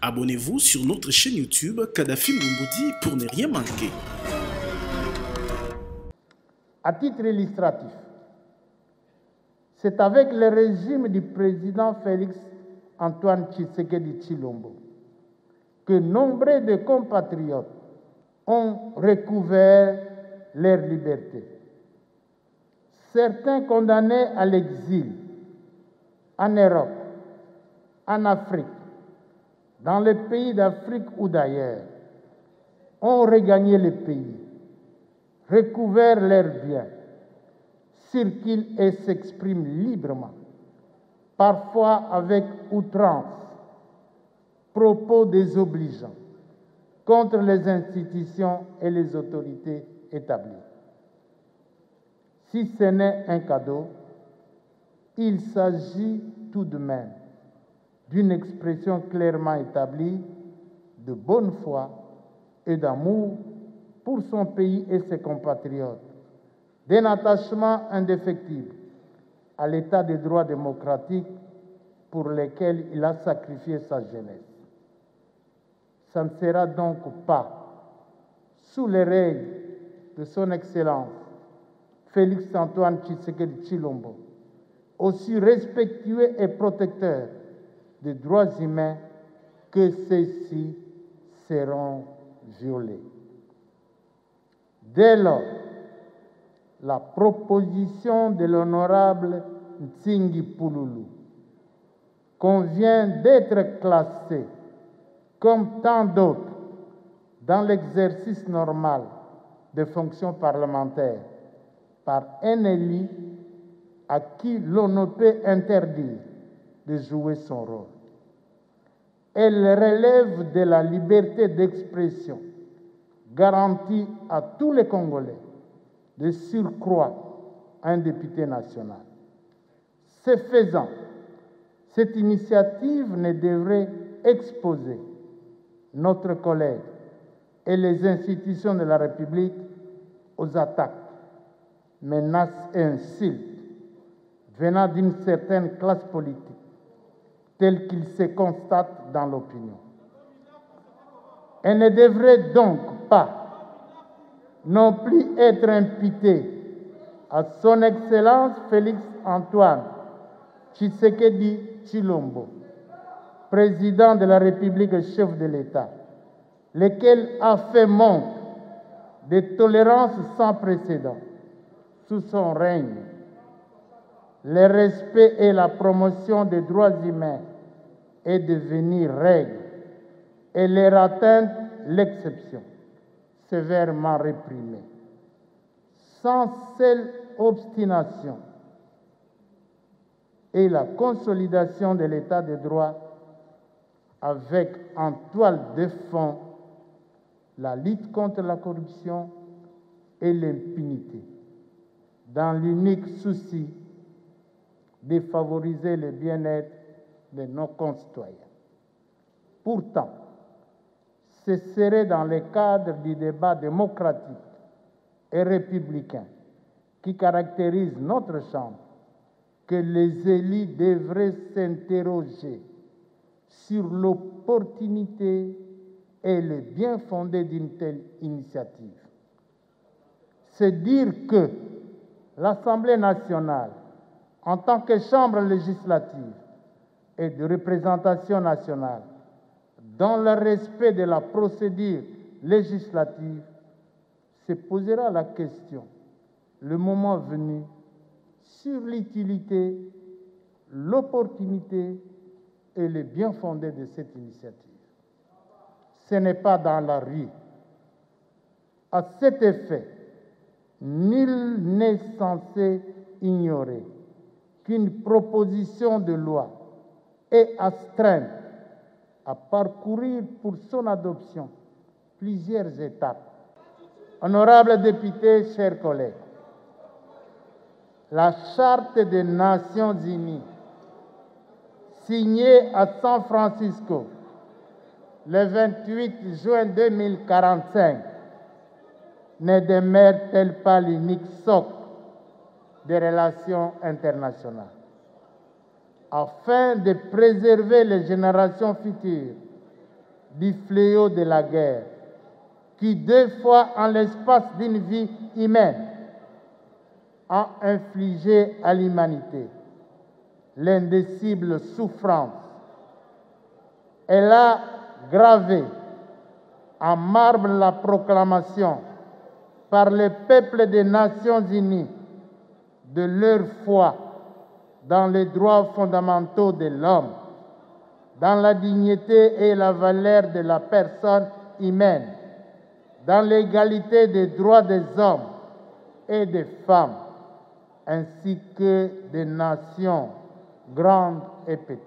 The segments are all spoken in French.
Abonnez-vous sur notre chaîne YouTube Kadhafi Moumoudi pour ne rien manquer. À titre illustratif, c'est avec le régime du président Félix Antoine Tshisekedi Tshilombo que nombre de compatriotes ont recouvert leur liberté. Certains condamnés à l'exil en Europe, en Afrique, dans les pays d'Afrique ou d'ailleurs, ont regagné le pays, recouvert leurs biens, circulent et s'expriment librement, parfois avec outrance, propos désobligeants contre les institutions et les autorités établies. Si ce n'est un cadeau, il s'agit tout de même d'une expression clairement établie de bonne foi et d'amour pour son pays et ses compatriotes, d'un attachement indéfectible à l'état des droits démocratiques pour lesquels il a sacrifié sa jeunesse. Ça ne sera donc pas sous les règles de son Excellence Félix Antoine Tshisekedi Tshilombo, aussi respectueux et protecteur des droits humains, que ceux-ci seront violés. Dès lors, la proposition de l'honorable Ntsingi Pouloulou convient d'être classée comme tant d'autres dans l'exercice normal des fonctions parlementaires par un élu à qui l'on ne peut interdire de jouer son rôle. Elle relève de la liberté d'expression garantie à tous les Congolais, de surcroît un député national. Ce faisant, cette initiative ne devrait exposer notre collègue et les institutions de la République aux attaques, menaces et insultes venant d'une certaine classe politique, tel qu'il se constate dans l'opinion. Elle ne devrait donc pas non plus être imputée à son Excellence Félix Antoine Tshisekedi Tshilombo, président de la République et chef de l'État, lequel a fait montre de tolérance sans précédent sous son règne. Le respect et la promotion des droits humains est devenu règle et leur atteinte l'exception, sévèrement réprimée. Sans cette obstination et la consolidation de l'état de droit avec en toile de fond la lutte contre la corruption et l'impunité, dans l'unique souci de favoriser le bien-être de nos concitoyens. Pourtant, ce serait dans le cadre du débat démocratique et républicain qui caractérise notre Chambre que les élus devraient s'interroger sur l'opportunité et le bien fondé d'une telle initiative. C'est dire que l'Assemblée nationale, en tant que chambre législative et de représentation nationale, dans le respect de la procédure législative, se posera la question, le moment venu, sur l'utilité, l'opportunité et le bien fondé de cette initiative. Ce n'est pas dans la rue. À cet effet, nul n'est censé ignorer qu'une proposition de loi est astreinte à parcourir pour son adoption plusieurs étapes. Honorables députés, chers collègues, la Charte des Nations Unies, signée à San Francisco le 28 juin 2045, ne demeure-t-elle pas l'unique socle des relations internationales? Afin de préserver les générations futures du fléau de la guerre, qui 2 fois en l'espace d'une vie humaine a infligé à l'humanité l'indicible souffrance. Elle a gravé en marbre la proclamation par les peuples des Nations Unies de leur foi dans les droits fondamentaux de l'homme, dans la dignité et la valeur de la personne humaine, dans l'égalité des droits des hommes et des femmes, ainsi que des nations grandes et petites.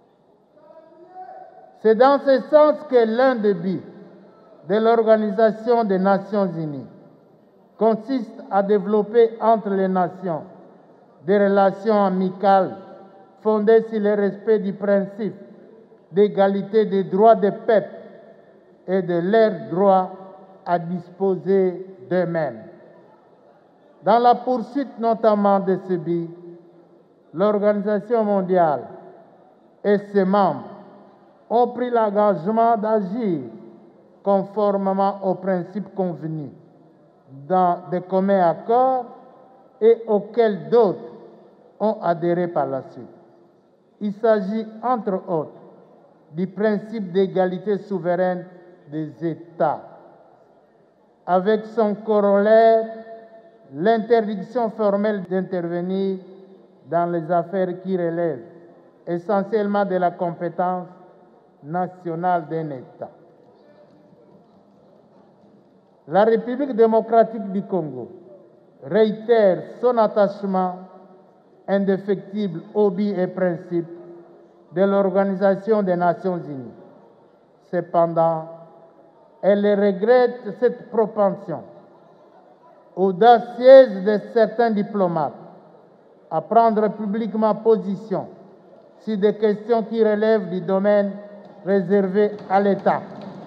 C'est dans ce sens que l'un des buts de l'Organisation des Nations Unies consiste à développer entre les nations des relations amicales fondées sur le respect du principe d'égalité des droits des peuples et de leur droit à disposer d'eux-mêmes. Dans la poursuite notamment de ce but, l'Organisation mondiale et ses membres ont pris l'engagement d'agir conformément aux principes convenus dans de communs accords et auxquels d'autres ont adhéré par la suite. Il s'agit, entre autres, du principe d'égalité souveraine des États, avec son corollaire, l'interdiction formelle d'intervenir dans les affaires qui relèvent essentiellement de la compétence nationale d'un État. La République démocratique du Congo réitère son attachement indéfectible aux buts et principes de l'Organisation des Nations Unies. Cependant, elle regrette cette propension audacieuse de certains diplomates à prendre publiquement position sur des questions qui relèvent du domaine réservé à l'État,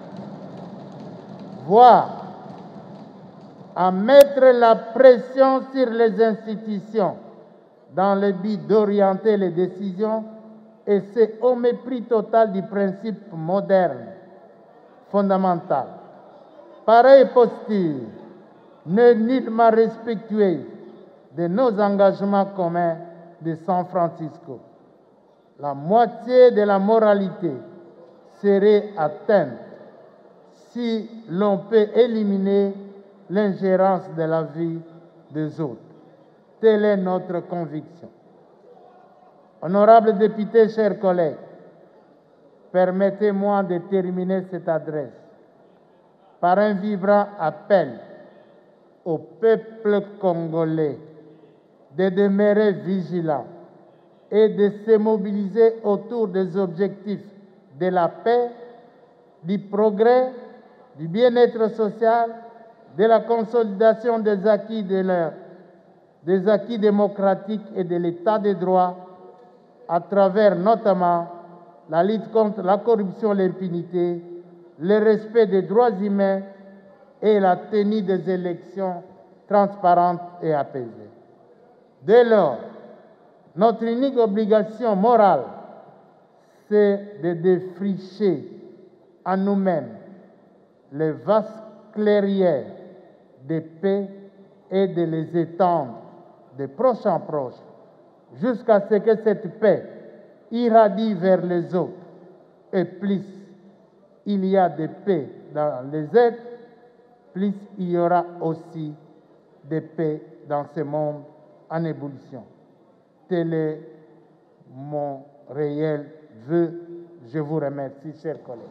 voire à mettre la pression sur les institutions dans le but d'orienter les décisions, et c'est au mépris total du principe moderne fondamental. Pareille posture n'est nullement respectueuse de nos engagements communs de San Francisco. La moitié de la moralité serait atteinte si l'on peut éliminer l'ingérence de la vie des autres. Telle est notre conviction. Honorables députés, chers collègues, permettez-moi de terminer cette adresse par un vibrant appel au peuple congolais de demeurer vigilant et de se mobiliser autour des objectifs de la paix, du progrès, du bien-être social, de la consolidation des acquis, des acquis démocratiques et de l'état de droit, à travers notamment la lutte contre la corruption et l'impunité, le respect des droits humains et la tenue des élections transparentes et apaisées. Dès lors, notre unique obligation morale, c'est de défricher en nous-mêmes les vastes clairières de paix et de les étendre de proche en proche, jusqu'à ce que cette paix irradie vers les autres. Et plus il y a de paix dans les êtres, plus il y aura aussi de paix dans ce monde en ébullition. Tel est mon réel vœu. Je vous remercie, chers collègues.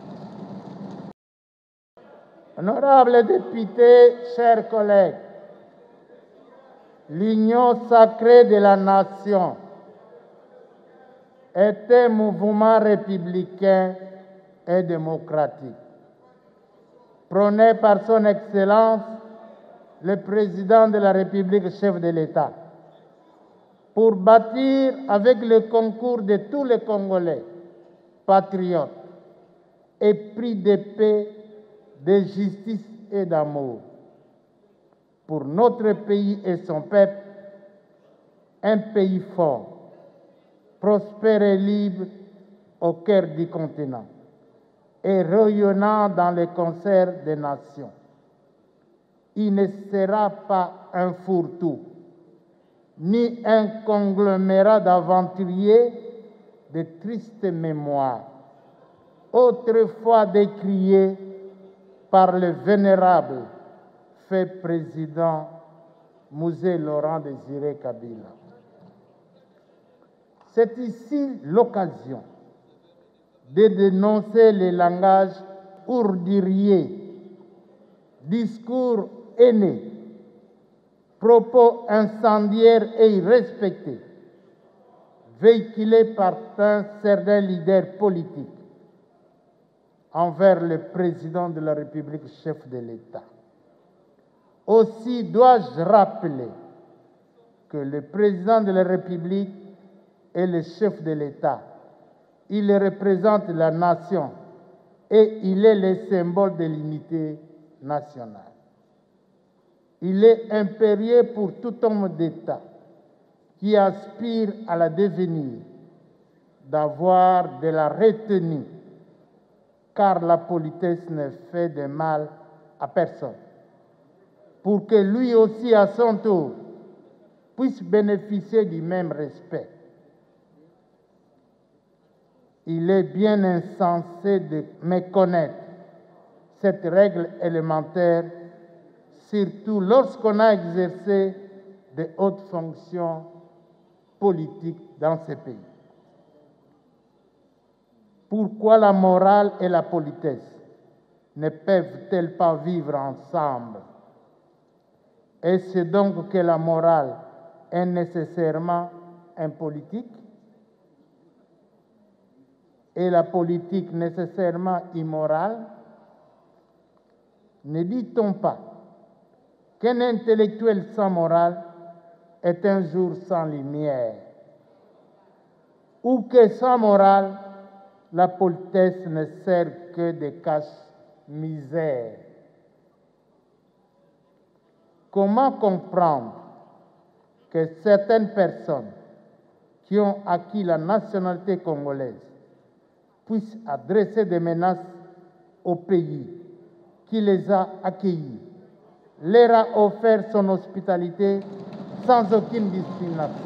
Honorables députés, chers collègues, l'Union sacrée de la nation est un mouvement républicain et démocratique, prôné par son Excellence, le Président de la République, chef de l'État, pour bâtir avec le concours de tous les Congolais, patriotes, épris de paix, de justice et d'amour, pour notre pays et son peuple, un pays fort, prospère et libre au cœur du continent. et rayonnant dans les concerts des nations. Il ne sera pas un fourre-tout, ni un conglomérat d'aventuriers de tristes mémoires, autrefois décriés par le vénérable fait président Mosé Laurent Désiré Kabila. C'est ici l'occasion de dénoncer les langages ourduriers, discours haineux, propos incendiaires et irrespectés, véhiculés par certains leaders politiques envers le président de la République, chef de l'État. Aussi dois-je rappeler que le président de la République est le chef de l'État. Il représente la nation et il est le symbole de l'unité nationale. Il est impérieux pour tout homme d'État qui aspire à la devenir d'avoir de la retenue, car la politesse ne fait de mal à personne, pour que lui aussi, à son tour, puisse bénéficier du même respect. Il est bien insensé de méconnaître cette règle élémentaire, surtout lorsqu'on a exercé de hautes fonctions politiques dans ce pays. Pourquoi la morale et la politesse ne peuvent-elles pas vivre ensemble? Est-ce donc que la morale est nécessairement impolitique et la politique nécessairement immorale? Ne dit-on pas qu'un intellectuel sans morale est un jour sans lumière, ou que sans morale, la politesse ne sert que de cache-misère? Comment comprendre que certaines personnes qui ont acquis la nationalité congolaise puissent adresser des menaces au pays qui les a accueillis, leur a offert son hospitalité sans aucune discrimination?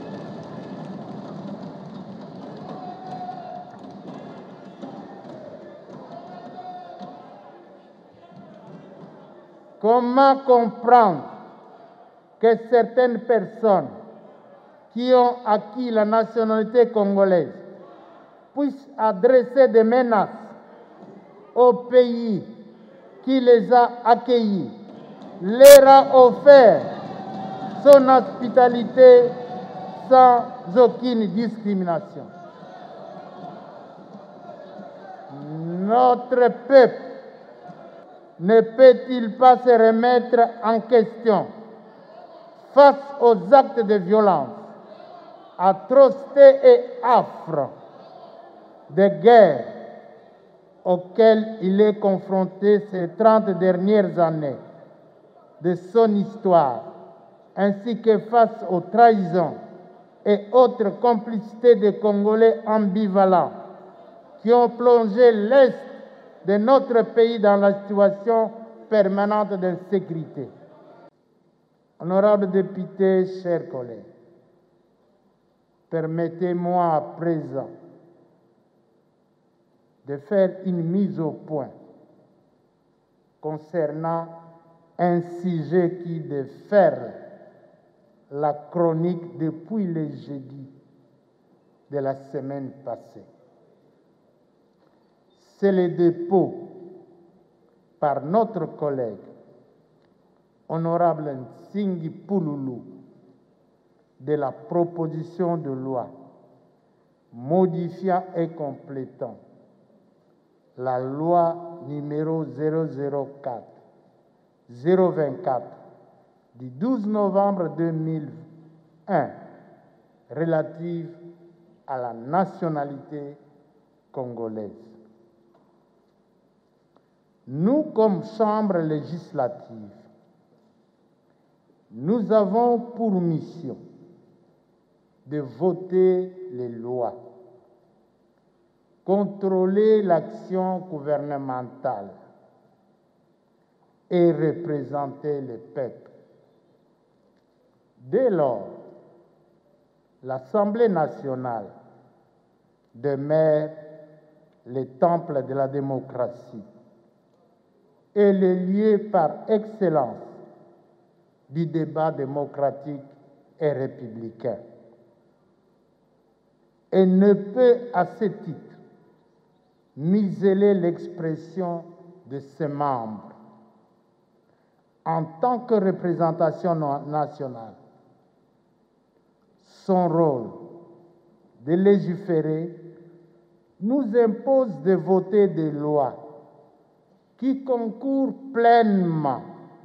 Comment comprendre que certaines personnes qui ont acquis la nationalité congolaise puissent adresser des menaces au pays qui les a accueillis, leur a offert son hospitalité sans aucune discrimination? Notre peuple ne peut-il pas se remettre en question face aux actes de violence, atrocités et affres de guerre auxquels il est confronté ces 30 dernières années de son histoire, ainsi que face aux trahisons et autres complicités des Congolais ambivalents qui ont plongé l'Est de notre pays dans la situation permanente d'insécurité? Honorables députés, chers collègues, permettez-moi à présent de faire une mise au point concernant un sujet qui déferle la chronique depuis le jeudi de la semaine passée. C'est le dépôt par notre collègue, honorable Nsingi Pouloulou, de la proposition de loi modifiant et complétant la loi numéro 004-024 du 12 novembre 2001 relative à la nationalité congolaise. Nous, comme Chambre législative, nous avons pour mission de voter les lois, contrôler l'action gouvernementale et représenter le peuple. Dès lors, l'Assemblée nationale demeure le temple de la démocratie et le lieu par excellence du débat démocratique et républicain. Et ne peut à ce titre museler l'expression de ses membres. En tant que représentation nationale, son rôle de légiférer nous impose de voter des lois qui concourent pleinement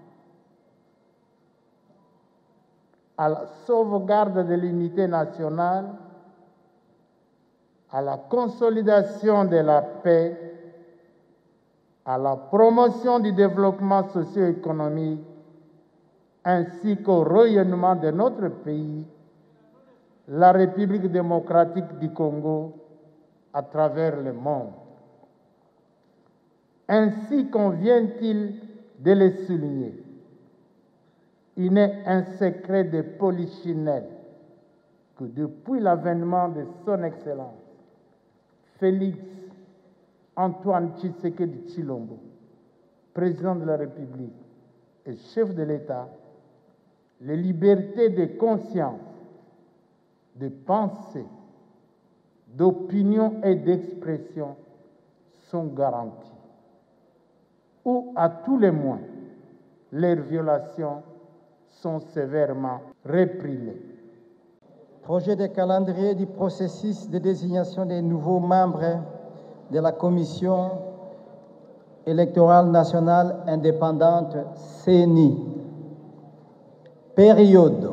à la sauvegarde de l'unité nationale, à la consolidation de la paix, à la promotion du développement socio-économique, ainsi qu'au rayonnement de notre pays, la République démocratique du Congo, à travers le monde. Ainsi convient-il de le souligner, il n'est un secret de polichinelle que depuis l'avènement de son Excellence, Félix Antoine Tshisekedi Tshilombo, président de la République et chef de l'État, les libertés de conscience, de pensée, d'opinion et d'expression sont garanties, ou à tous les moins, leurs violations sont sévèrement réprimées. Projet de calendrier du processus de désignation des nouveaux membres de la Commission électorale nationale indépendante CENI. Période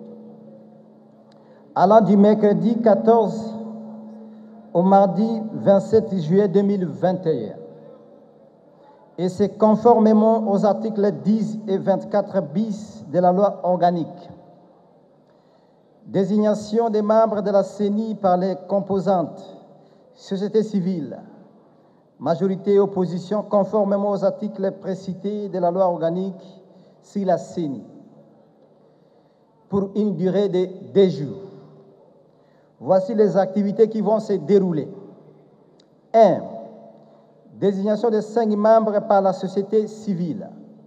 allant du mercredi 14 au mardi 27 juillet 2021. Et c'est conformément aux articles 10 et 24 bis de la loi organique. Désignation des membres de la CENI par les composantes société civile, majorité et opposition, conformément aux articles précités de la loi organique sur la CENI, pour une durée de 2 jours. Voici les activités qui vont se dérouler. 1. Désignation de 5 membres par la société civile.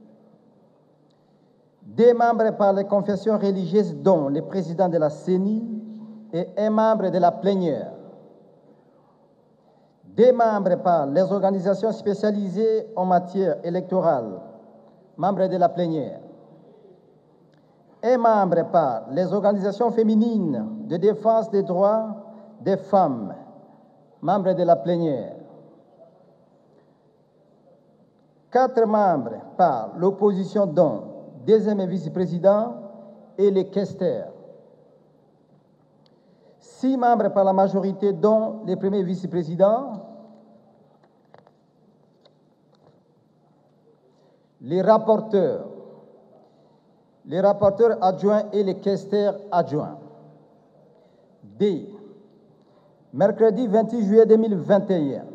2 membres par les confessions religieuses, dont le président de la CENI et 1 membre de la plénière. 2 membres par les organisations spécialisées en matière électorale, membres de la plénière. 1 membre par les organisations féminines de défense des droits des femmes, membres de la plénière. 4 membres par l'opposition, dont 2e vice-président et les questeurs. 6 membres par la majorité, dont le premier vice-président, les rapporteurs adjoints et les questeurs adjoints. D. Mercredi 28 juillet 2021.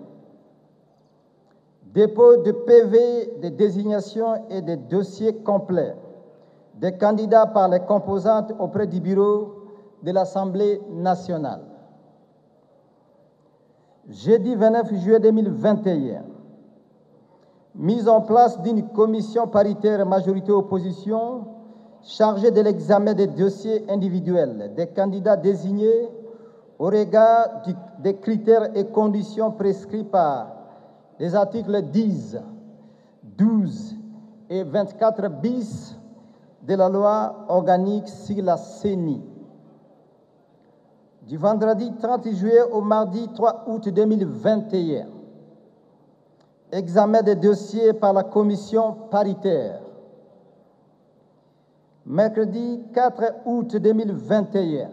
Dépôt de PV de désignation et de dossiers complets des candidats par les composantes auprès du bureau de l'Assemblée nationale. Jeudi 29 juillet 2021. Mise en place d'une commission paritaire majorité-opposition chargée de l'examen des dossiers individuels des candidats désignés au regard des critères et conditions prescrits par les articles 10, 12 et 24 bis de la loi organique sur la CENI. Du vendredi 30 juillet au mardi 3 août 2021. Examen des dossiers par la commission paritaire. Mercredi 4 août 2021.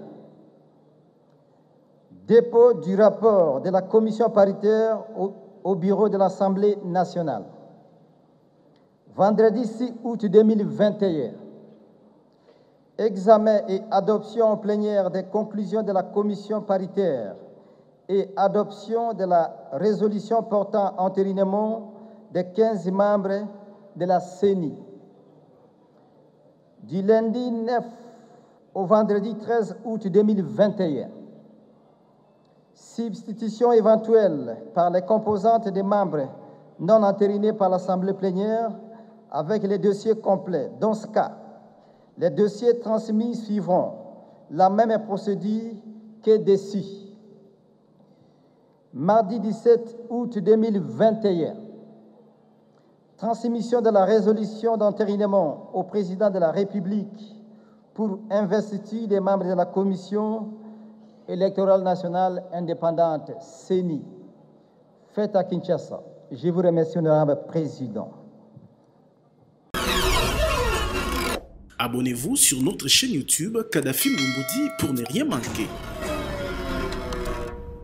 Dépôt du rapport de la commission paritaire au bureau de l'Assemblée nationale. Vendredi 6 août 2021. Examen et adoption en plénière des conclusions de la commission paritaire et adoption de la résolution portant entérinement des 15 membres de la CENI. Du lundi 9 au vendredi 13 août 2021, substitution éventuelle par les composantes des membres non entérinés par l'Assemblée plénière avec les dossiers complets. Dans ce cas, les dossiers transmis suivront la même procédure que dessus. Mardi 17 août 2021, transmission de la résolution d'entérinement au président de la République pour investiture des membres de la Commission électorale nationale indépendante, CENI, faite à Kinshasa. Je vous remercie, honorable président. Abonnez-vous sur notre chaîne YouTube Kadhafi Moumoudi pour ne rien manquer.